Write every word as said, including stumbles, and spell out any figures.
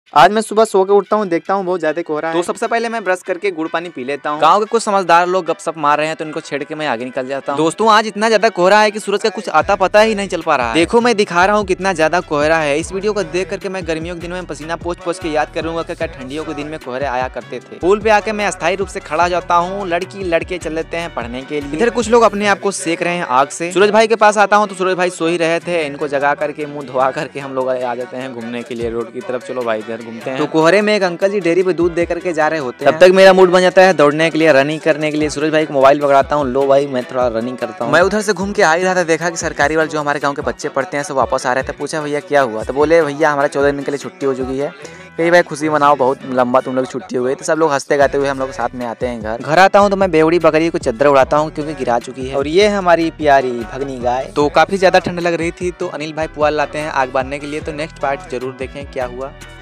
आज मैं सुबह सो के उठता हूँ, देखता हूँ बहुत ज्यादा कोहरा है। तो सबसे पहले मैं ब्रश करके गुड़ पानी पी लेता हूँ। गांव के कुछ समझदार लोग गपशप मार रहे हैं तो इनको छेड़ के मैं आगे निकल जाता हूँ। दोस्तों आज इतना ज्यादा कोहरा है कि सूरज का कुछ आता पता ही नहीं चल पा रहा है। देखो मैं दिखा रहा हूँ कितना ज्यादा कोहरा है। इस वीडियो को देख करके मैं गर्मियों के दिनों में पसीना पोंछ पोंछ के याद करूंगा कि क्या ठंडियों के दिन में कोहरे आया करते थे। पुल पे आके मैं अस्थायी रूप से खड़ा हो जाता हूँ। लड़की लड़के चल लेते हैं पढ़ने के लिए। इधर कुछ लोग अपने आप को सेक रहे हैं आग से। सूरज भाई के पास आता हूँ तो सूरज भाई सो ही रहे थे। इनको जगा करके मुंह धोआ करके हम लोग आ जाते हैं घूमने के लिए रोड की तरफ। चलो भाई इधर घूमते हैं। तो कोहरे में एक अंकल जी डेयरी पे दूध दे करके जा रहे होते हैं। तब तक मेरा मूड बन जाता है दौड़ने के लिए, रनिंग करने के लिए। सूरज भाई को मोबाइल पकड़ाता हूँ, लो भाई मैं थोड़ा रनिंग करता हूँ। मैं उधर से घूम के आ ही रहा था, देखा कि सरकारी वाले जो हमारे गाँव के बच्चे पढ़ते हैं सब वापस आ रहे थे। पूछा भैया क्या हुआ, तो बोले भैया हमारा चौदह दिन के लिए छुट्टी हो चुकी है। कहीं भाई खुशी मनाओ, बहुत लंबा तुम लोग छुट्टी हुई। तो सब लोग हंसते गाते हुए हम लोग साथ में आते हैं घर। घर आता हूँ तो मैं बेवड़ी बकरी को चद्दर उड़ाता हूँ क्योंकि गिरा चुकी है। और ये है हमारी प्यारी भगनी गाय। तो काफी ज्यादा ठंड लग रही थी तो अनिल भाई पुआल लाते हैं आग बांधने के लिए। तो नेक्स्ट पार्ट जरूर देखें क्या हुआ।